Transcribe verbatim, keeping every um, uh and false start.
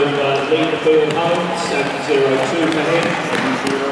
uh, lead the field home, seven zero two for him.